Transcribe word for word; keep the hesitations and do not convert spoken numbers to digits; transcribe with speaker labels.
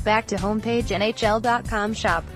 Speaker 1: Back to homepage N H L dot com shop.